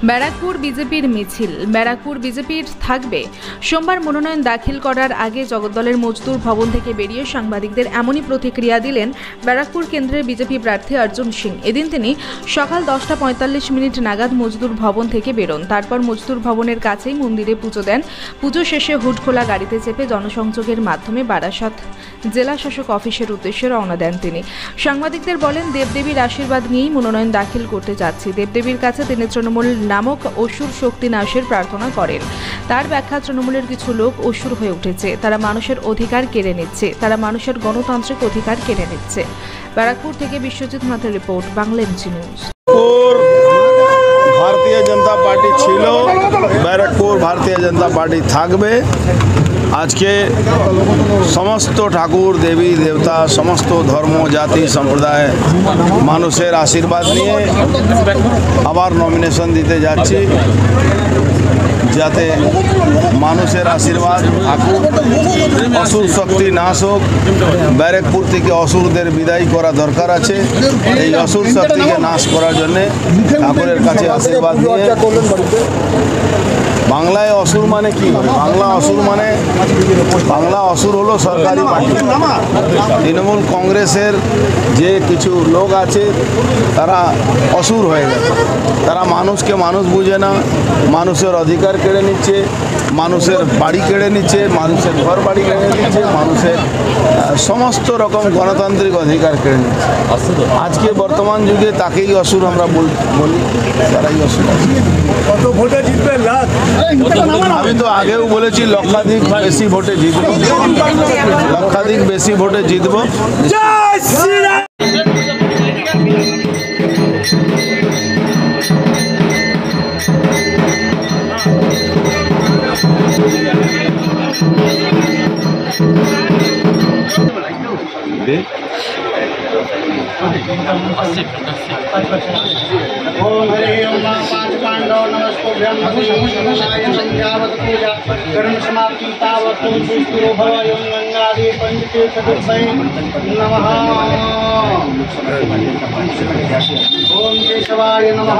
ব্যারাকপুর বিজেপির মিছিল। ব্যারাকপুর বিজেপির থাকবে। সোমবার মনোনয়ন দাখিল করার আগে জগদ্দলের মজদুর ভবন থেকে বেরিয়ে সাংবাদিকদের এমনই প্রতিক্রিয়া দিলেন ব্যারাকপুর কেন্দ্রের বিজেপি প্রার্থী অর্জুন সিং। এদিন তিনি সকাল 10:45 নাগাদ মজদুর ভবন থেকে বেরোন। তারপর মজদুর ভবনের কাছেই মন্দিরে পুজো দেন। পুজো শেষে হুডখোলা গাড়িতে চেপে জনসংযোগের মাধ্যমে বারাসাত জেলা শাসক অফিসের উদ্দেশ্যে রওনা দেন তিনি। সাংবাদিকদের বলেন, দেবদেবীর আশীর্বাদ নিয়েই মনোনয়ন দাখিল করতে যাচ্ছি। দেবদেবীর কাছে তিনি তৃণমূল নামক অসুর শক্তি নাশের প্রার্থনা করেন। তার ব্যাখ্যা, তৃণমূলের কিছু লোক অসুর হয়ে উঠেছে, তারা মানুষের অধিকার কেড়ে নিচ্ছে, তারা মানুষের গণতান্ত্রিক অধিকার কেড়ে নিচ্ছে। ব্যারাকপুর থেকে বিশ্বজিৎ নাথের report, Bangla MG news. Bharatiya Janata party ছিল, ব্যারাকপুর भारतीय जनता पार्टी থাকবে। আজকে সমস্ত ঠাকুর দেবী দেবতা, সমস্ত ধর্ম জাতি সম্প্রদায় মানুষের আশীর্বাদ নিয়ে আবার নমিনেশন দিতে যাচ্ছি, যাতে মানুষের আশীর্বাদ থাকুক, অসুর শক্তি নাশ হোক। ব্যারাকপুর থেকে অসুরদের বিদায় করা দরকার আছে। এই অসুর শক্তিকে নাশ করার জন্যে ঠাকুরের কাছে আশীর্বাদ নিয়ে। বাংলায় অসুর মানে কি? বাংলা অসুর হলো সরকারি পার্টি। তৃণমূল কংগ্রেসের যে কিছু লোক আছে তারা অসুর হয়ে গেছে। তারা মানুষকে মানুষ বুঝে না, মানুষের অধিকার কেড়ে নিচ্ছে, মানুষের বাড়ি কেড়ে নিচ্ছে, মানুষের ঘর বাড়ি কেড়ে নিচ্ছে, মানুষের সমস্ত রকম গণতান্ত্রিক অধিকার কেড়ে নিচ্ছে। আজকে বর্তমান যুগে তাকেই অসুর আমরা বলি, তারাই অসুর। কত ভোটে জিতবে? আমি তো আগেও বলেছি লক্ষাধিক বেশি ভোটে জিতবো, লক্ষাধিক বেশি ভোটে জিতবো। ओम हरे ओम पांच पांडव नमस्तेभ्यं भगवाय संध्यावत पूजा कर्म समाप्ति तावत पुष्टो भवय गंगादि पंडिते सदस्यै नमः। ओम केशवाय नमः।